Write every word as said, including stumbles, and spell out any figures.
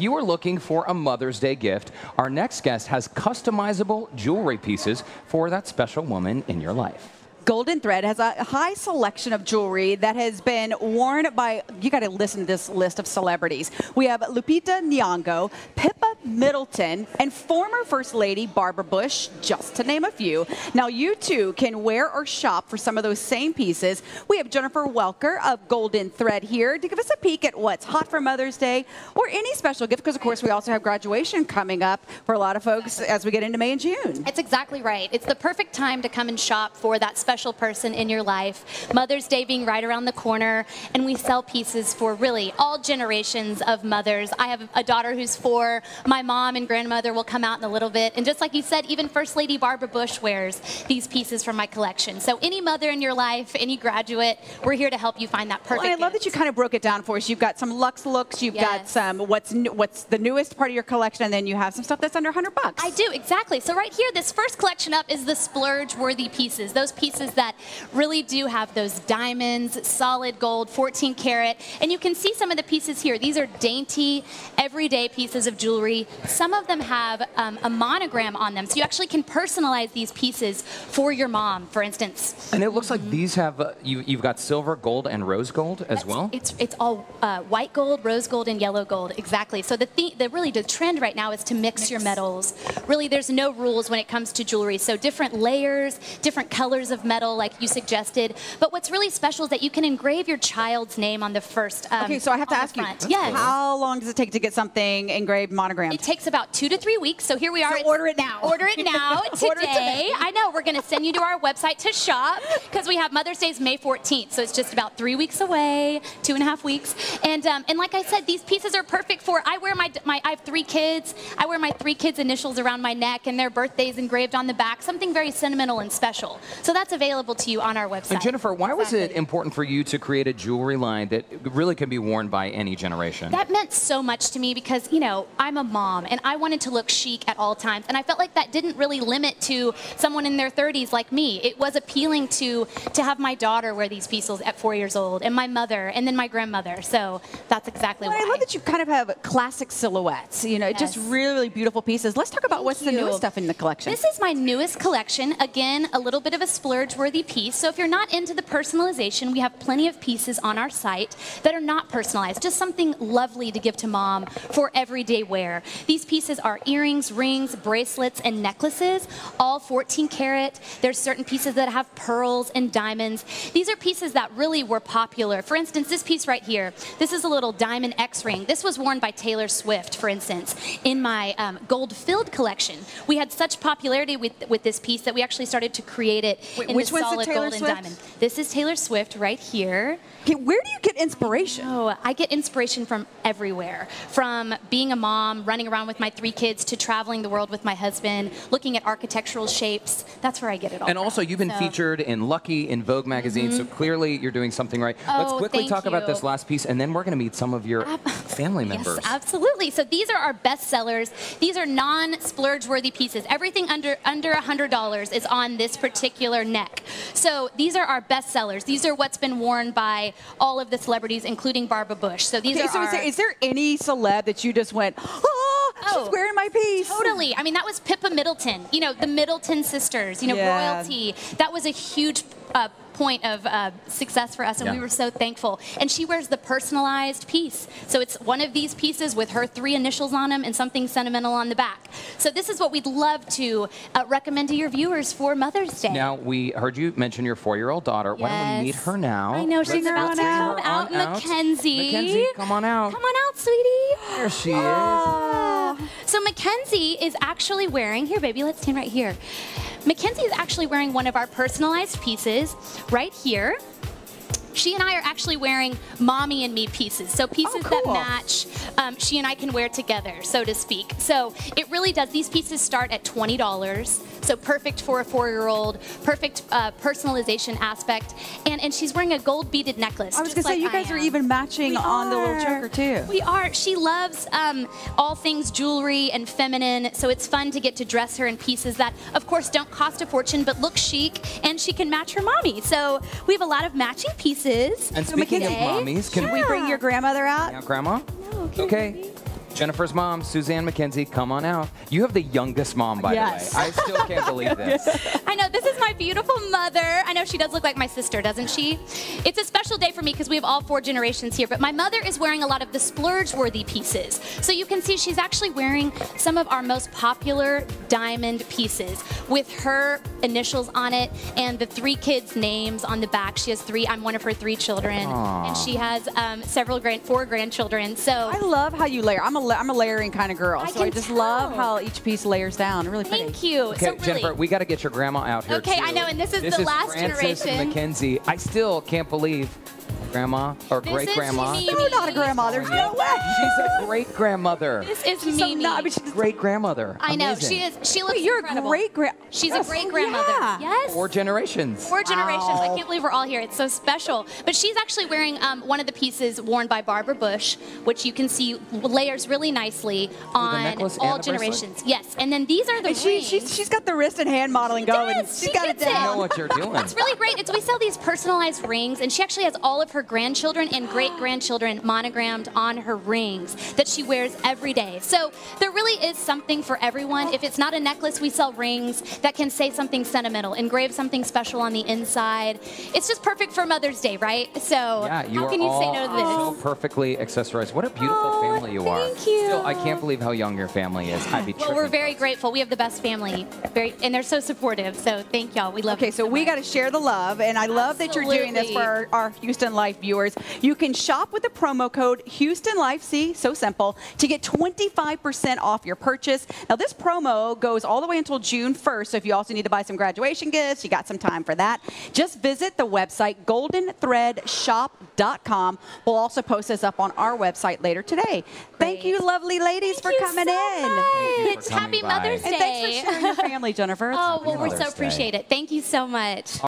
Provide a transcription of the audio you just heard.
you are looking for a Mother's Day gift, our next guest has customizable jewelry pieces for that special woman in your life. Golden Thread has a high selection of jewelry that has been worn by, you got to listen to this list of celebrities. We have Lupita Nyong'o, Pippa Middleton, and former First Lady Barbara Bush, just to name a few. Now, you too can wear or shop for some of those same pieces. We have Jennifer Welker of Golden Thread here to give us a peek at what's hot for Mother's Day or any special gift, because of course we also have graduation coming up for a lot of folks as we get into May and June. It's exactly right. It's the perfect time to come and shop for that special special person in your life. Mother's Day being right around the corner, and we sell pieces for really all generations of mothers. I have a daughter who's four. My mom and grandmother will come out in a little bit. And just like you said, even First Lady Barbara Bush wears these pieces from my collection. So any mother in your life, any graduate, we're here to help you find that perfect well, I love gift. that you kind of broke it down for us. You've got some luxe looks, you've Yes. got some what's new, what's the newest part of your collection, and then you have some stuff that's under a hundred bucks. I do, exactly. So right here, this first collection up is the splurge-worthy pieces. Those pieces that really do have those diamonds, solid gold, fourteen karat. And you can see some of the pieces here. These are dainty, everyday pieces of jewelry. Some of them have um, a monogram on them. So you actually can personalize these pieces for your mom, for instance. And it looks like these have, uh, you, you've got silver, gold, and rose gold as That's, well? It's it's all uh, white gold, rose gold, and yellow gold, exactly. So the, the, the really the trend right now is to mix, mix your metals. Really, there's no rules when it comes to jewelry. So different layers, different colors of metal, like you suggested. But what's really special is that you can engrave your child's name on the first. Um, okay, so I have to ask you, yes. how long does it take to get something engraved, monogrammed? It takes about two to three weeks. So here we are. So order it now. Order it now today. Order today. I know we're going to send you to our website to shop because we have Mother's Day is May fourteenth. So it's just about three weeks away, two and a half weeks. And um, and like I said, these pieces are perfect for. I wear my my. I have three kids. I wear my three kids' initials around my neck and their birthdays engraved on the back. Something very sentimental and special. So that's available to you on our website. And Jennifer, why exactly. was it important for you to create a jewelry line that really can be worn by any generation? That meant so much to me because, you know, I'm a mom and I wanted to look chic at all times. And I felt like that didn't really limit to someone in their thirties like me. It was appealing to to have my daughter wear these pieces at four years old and my mother and then my grandmother. So that's exactly well, why. I love that you kind of have classic silhouettes, you know, Yes. just really, really beautiful pieces. Let's talk about Thank what's you. the newest stuff in the collection. This is my newest collection. Again, a little bit of a splurge-worthy piece. So if you're not into the personalization, we have plenty of pieces on our site that are not personalized, just something lovely to give to mom for everyday wear. These pieces are earrings, rings, bracelets, and necklaces, all fourteen karat. There's certain pieces that have pearls and diamonds. These are pieces that really were popular. For instance, this piece right here, this is a little diamond X ring. This was worn by Taylor Swift, for instance, in my um, gold-filled collection. We had such popularity with, with this piece that we actually started to create it Wait, in which the one's the solid Taylor gold and Swift? diamond. This is Taylor Swift right here. Okay, where do you get inspiration? Oh, I get inspiration from everywhere. From being a mom, running around with my three kids, to traveling the world with my husband, looking at architectural shapes. That's where I get it all And from. also, you've been So- featured in Lucky, in Vogue magazine, Mhm. so clearly you're doing something right. Oh, Let's quickly thank talk about you. this last piece, and then we're going to meet some of your family members. Yes, absolutely. So these are our best sellers. These are non-splurge-worthy pieces. Everything under under one hundred dollars is on this particular neck. So these are our best sellers. These are what's been worn by all of the celebrities, including Barbara Bush. So these Okay, are so our... is there, is there any celeb that you just went, oh, Oh, she's wearing my piece? Totally. I mean, that was Pippa Middleton. You know, the Middleton sisters, you know, Yeah. royalty. That was a huge uh, point of uh, success for us, and Yeah. we were so thankful. And she wears the personalized piece. So it's one of these pieces with her three initials on them and something sentimental on the back. So this is what we'd love to uh, recommend to your viewers for Mother's Day. Now, we heard you mention your four-year-old daughter. Why don't we meet Yes. her now? I know, she's Let's about to bring come her out. on out. Mackenzie. Mackenzie, come on out. Come on out, sweetie. There she Ah. So Mackenzie is actually wearing, here baby, let's stand right here. Mackenzie is actually wearing one of our personalized pieces right here. She and I are actually wearing mommy and me pieces. So pieces Oh, that cool. match, um, she and I can wear together, so to speak. So it really does, these pieces start at twenty dollars. So perfect for a four-year-old, perfect uh, personalization aspect. And, and she's wearing a gold beaded necklace. I was just going to say, like you I guys are am. even matching We on the little are. choker, too. We are. She loves um, all things jewelry and feminine, so it's fun to get to dress her in pieces that, of course, don't cost a fortune, but look chic, and she can match her mommy. So we have a lot of matching pieces. And So speaking of Mackenzie- mommies, can Can we bring your grandmother out? Now, Grandma? No, okay, Okay. baby. Jennifer's mom, Suzanne McKenzie, come on out. You have the youngest mom, by Yes. the way. I still can't believe this. I know, this is my beautiful mother. I know she does look like my sister, doesn't she? It's a special day for me because we have all four generations here, but my mother is wearing a lot of the splurge-worthy pieces. So you can see she's actually wearing some of our most popular diamond pieces with her initials on it and the three kids' names on the back. She has three, I'm one of her three children, Aww. and she has um, several grand, four grandchildren. So I love how you layer. I'm a, la- I'm a layering kind of girl, I so I can just tell. love how each piece layers down. Really pretty. thank you. Okay, so really, Jennifer, we got to get your grandma out here. Okay, too. I know, and this is this the is last Frances generation. McKenzie. I still can't believe grandma or This great is grandma. me. No, not a grandma. There's no way. She's a great grandmother. This is She's so Mimi. not- I mean, she's Great grandmother. I know, Amazing. she is. She looks Wait, you're incredible. a great grand. She's Yes. a great Oh, grandmother. yeah. Yes. Four generations. Four generations. I Wow. can't believe we're all here. It's so special. But she's actually wearing um, one of the pieces worn by Barbara Bush, which you can see layers really nicely on necklace all and a bracelet? generations. Yes. And then these are the And she, rings. she's, she's got the wrist and hand modeling She going. does. She's She got it gets it. I know down. what you're doing. What's really great is we sell these personalized rings, and she actually has all of her grandchildren and great-grandchildren monogrammed on her rings that she wears every day. So there really is something for everyone. If it's not a necklace, we sell rings that can say something sentimental, engrave something special on the inside. It's just perfect for Mother's Day, right? So Yeah, you how are can you all say no to this? so perfectly accessorized. What a beautiful Oh, family you are. thank you. Still, I can't believe how young your family is. I'd be Well, we're tripping very folks. grateful. We have the best family, very, and they're so supportive. So thank y'all. We love Okay, you so we much. got to share the love, and I love that you're doing this for our, our Houston Life viewers. You can shop with the promo code Houston Life, see, so simple, to get twenty-five percent off your purchase. Now, this promo goes all the way until June first, so if you also need to buy some graduation gifts, you got some time for that. Just visit the website golden thread shop dot com. We'll also post this up on our website later today. Thank Great. you, lovely ladies, Thank for you coming so in. you much. for coming Happy by. Mother's Day. And thanks for sharing your family, Jennifer. It's Oh, well, we Mother's so Day. appreciate it. Thank you so much.